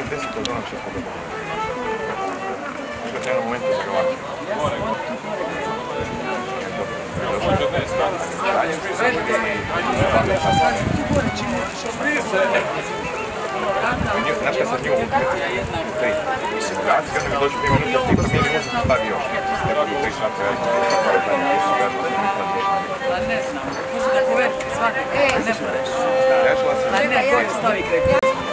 10 od onog što smo dobili. Što je jedan moment za ovako. Znaš kad sad nju ukreći u tej simulaciji, onda mi dođu 2 minuta ti promijeni muziku stavi još. Neko bi 3 sata ja ne znam, može da poveriti svakog, ne moraš. Rešila sam. Ne, koji stoji krepio.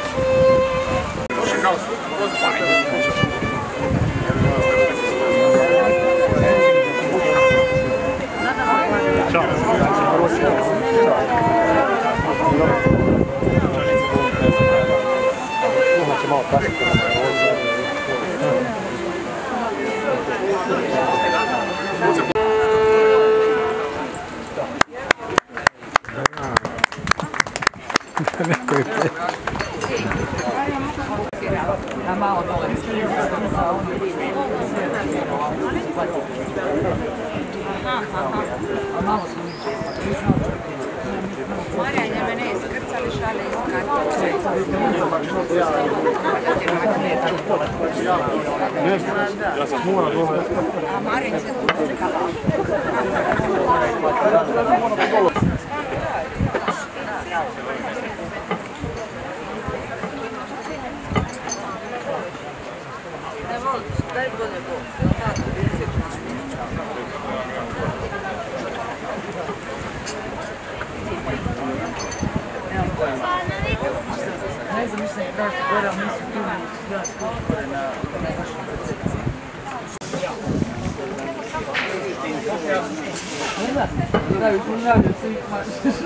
Marjanja mene iskrcali šale iz kartice. Ja sam smura dole. A Marjanja se ustrkala. Ne voliš, daj bolje Bog. Ne znam, mislim da je gore, ali nisu tu ja skupore na našoj recepciji. Da, još ponavljaju se ih maš.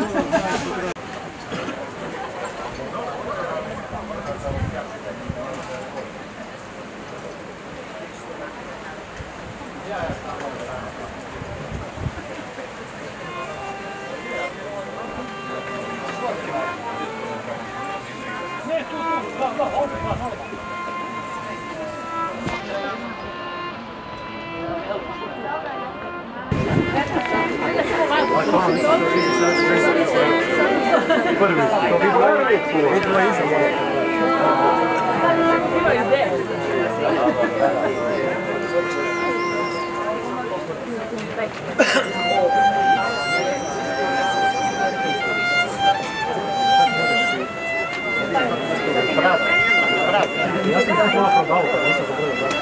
Ja sam tako malo prodao, pa nisam pogledao.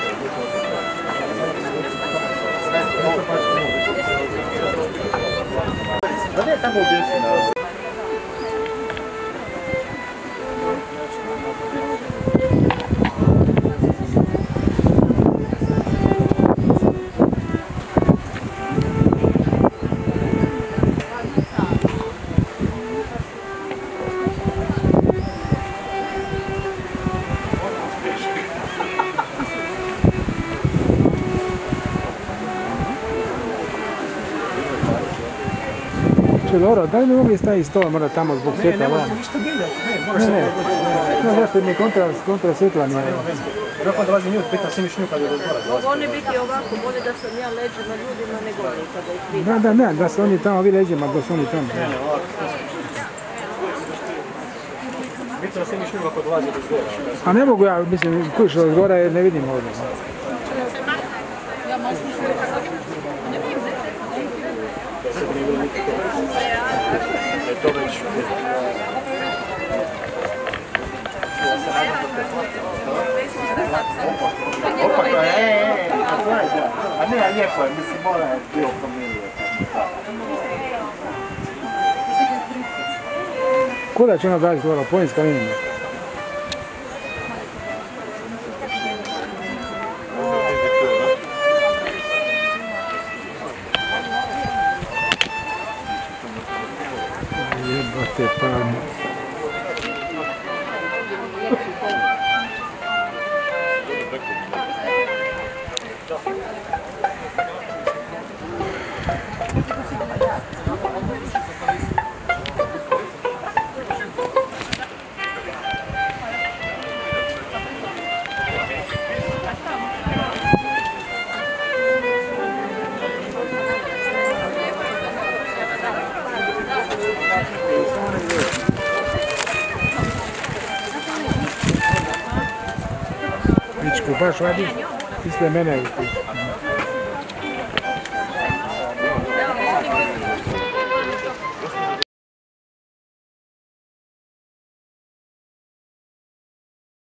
Da ne, tamo obješeno. Dobro, da li bi mogli staviti stola možda tamo zbog svjetla? Ne, ne možemo ništa biljati, moraš se odgovoriti. Ne, zašto mi kontra svjetla nije. Vjerojatno dolazi minut, pitan si mi šnju kad je dozvora. Mogu oni biti ovako, bolje da sam ja leđima ljudima nego oni kada ih vidim. Da, da su oni tamo, vi leđima, da su oni tamo. Ne, ovako. Biti da si mi šnju ako dolazi dozvora. A ne mogu ja, mislim, kuš od zgora jer ne vidim ovdje. Je to već... A ne, a lijepo je, mislim, mora je dio familije. Kuda će ona daći dvora? Poljska linija. Jebate parno. Tu baš vadiš? Ispred mene je tu.